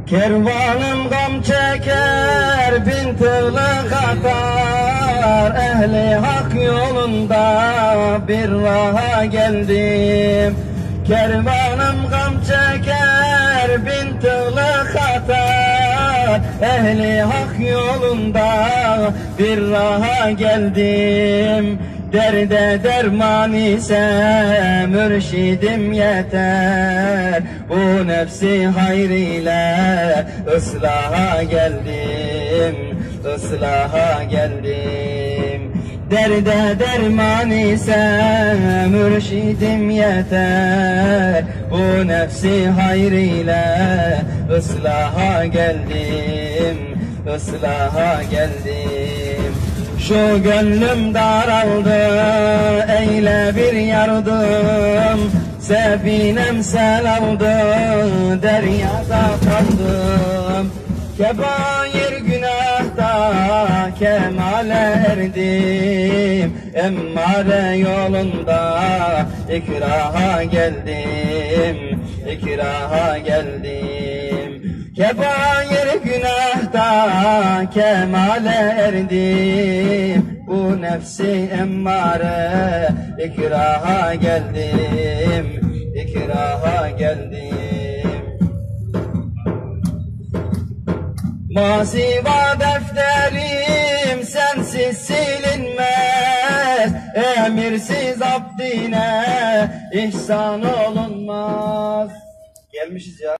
Kervanım gam çeker, bin türlü katar. Ehli hak yolunda bir raha geldim. Kervanım gam çeker, bin türlü katar. Ehli hak yolunda bir raha geldim. Derde derman ise mürşidim yeter. Bu nefsi hayr ile ıslaha geldim, ıslaha geldim. Derde derman ise mürşidim yeter. Bu nefsi hayr ile ıslaha geldim, ıslaha geldim. Şu gönlüm daraldı, eyle bir yardım. Sefinem sel aldı, deryada kaldım. Kebair günahta kemale erdim. Emmare yolunda ikraha geldim, ikraha geldim. Kebair günahta kemale erdim. Bu nefsi emmare ikraha geldim, ikraha geldim. Masiva defterim sensiz silinmez. Emirsiz abdine ihsan olunmaz. Gelmişiz ya.